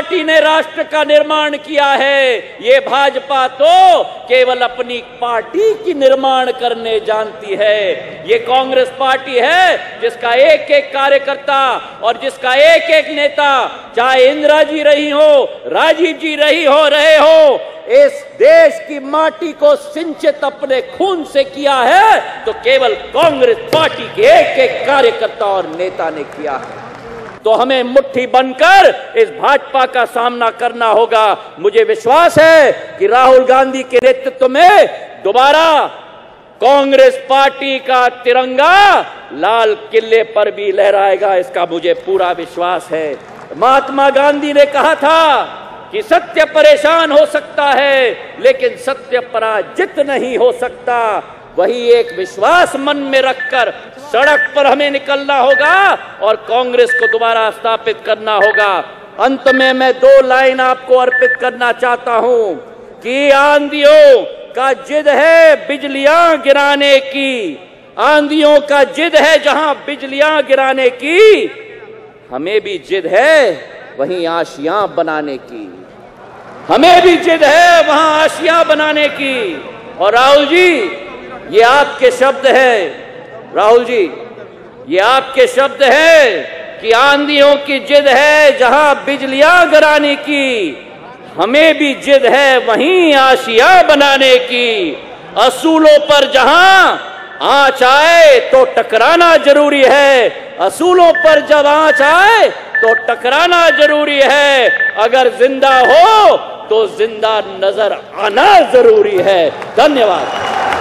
Party ने राष्ट्र का निर्माण किया है। ये भाजपा तो केवल अपनी पार्टी की निर्माण करने जानती है। ये कांग्रेस पार्टी है जिसका एक एक कार्यकर्ता और जिसका एक एक नेता, चाहे इंदिरा जी रही हो, राजीव जी रहे हो, इस देश की माटी को सिंचित अपने खून से किया है तो केवल कांग्रेस पार्टी के एक एक कार्यकर्ता और नेता ने किया है। तो हमें मुट्ठी बनकर इस भाजपा का सामना करना होगा। मुझे विश्वास है कि राहुल गांधी के नेतृत्व में दोबारा कांग्रेस पार्टी का तिरंगा लाल किले पर भी लहराएगा, इसका मुझे पूरा विश्वास है। महात्मा गांधी ने कहा था कि सत्य परेशान हो सकता है लेकिन सत्य पराजित नहीं हो सकता। वही एक विश्वास मन में रखकर सड़क पर हमें निकलना होगा और कांग्रेस को दोबारा स्थापित करना होगा। अंत में मैं 2 लाइन आपको अर्पित करना चाहता हूं कि आंधियों का जिद है बिजलियां गिराने की, आंधियों का जिद है जहां बिजलियां गिराने की, हमें भी जिद है वहीं आशियां बनाने की, हमें भी जिद है वहां आशियां बनाने की। और राहुल जी, ये आपके शब्द हैं, राहुल जी ये आपके शब्द हैं कि आंधियों की जिद है जहां बिजलियां गिराने की, हमें भी जिद है वहीं आशियां बनाने की। असूलों पर जहां आंच आए तो टकराना जरूरी है, असूलों पर जब आंच आए तो टकराना जरूरी है। अगर जिंदा हो तो जिंदा नजर आना जरूरी है। धन्यवाद।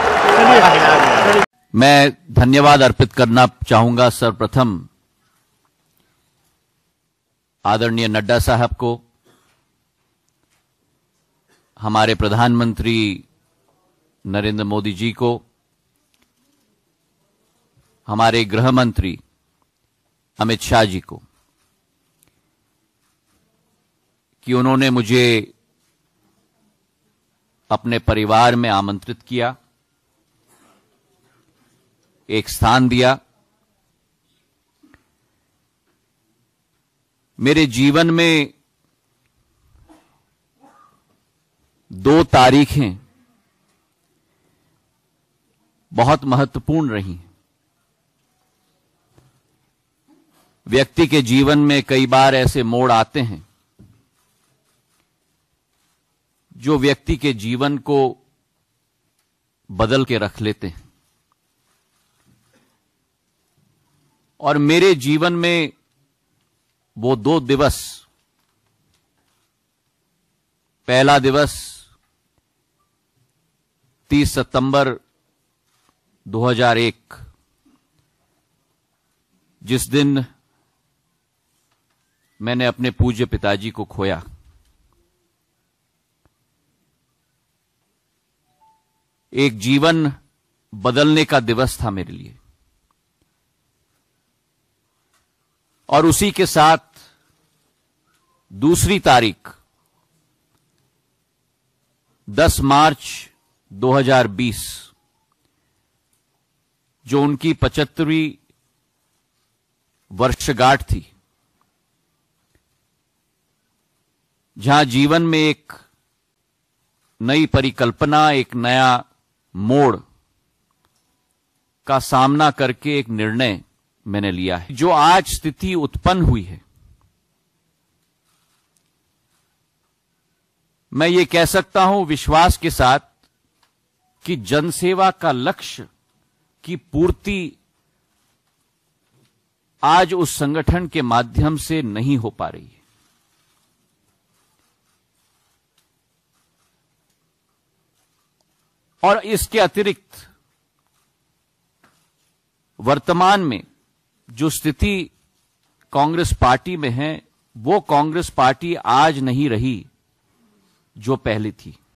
मैं धन्यवाद अर्पित करना चाहूंगा सर्वप्रथम आदरणीय नड्डा साहब को, हमारे प्रधानमंत्री नरेंद्र मोदी जी को, हमारे गृह मंत्री अमित शाह जी को कि उन्होंने मुझे अपने परिवार में आमंत्रित किया, एक स्थान दिया। मेरे जीवन में 2 तारीखें बहुत महत्वपूर्ण रही। व्यक्ति के जीवन में कई बार ऐसे मोड़ आते हैं जो व्यक्ति के जीवन को बदल के रख लेते हैं। और मेरे जीवन में वो 2 दिवस, पहला दिवस 30 सितंबर 2001, जिस दिन मैंने अपने पूज्य पिताजी को खोया। एक जीवन बदलने का दिवस था मेरे लिए। और उसी के साथ दूसरी तारीख 10 मार्च 2020, जो उनकी 75वीं वर्षगांठ थी, जहां जीवन में एक नई परिकल्पना, एक नया मोड़ का सामना करके एक निर्णय मैंने लिया है। जो आज स्थिति उत्पन्न हुई है, मैं ये कह सकता हूं विश्वास के साथ कि जनसेवा का लक्ष्य की पूर्ति आज उस संगठन के माध्यम से नहीं हो पा रही है। और इसके अतिरिक्त वर्तमान में जो स्थिति कांग्रेस पार्टी में है, वो कांग्रेस पार्टी आज नहीं रही जो पहले थी।